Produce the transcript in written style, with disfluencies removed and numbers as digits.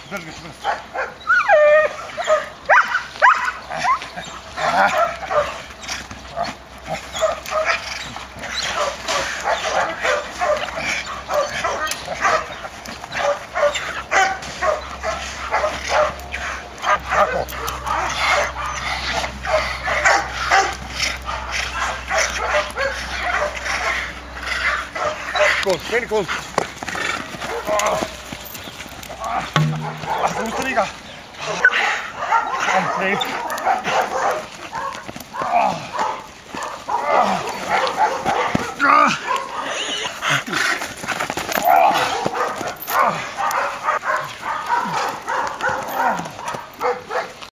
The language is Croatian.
Drži ga čvrsto. Tako. Kont, kreni kont. Zaustavi ga.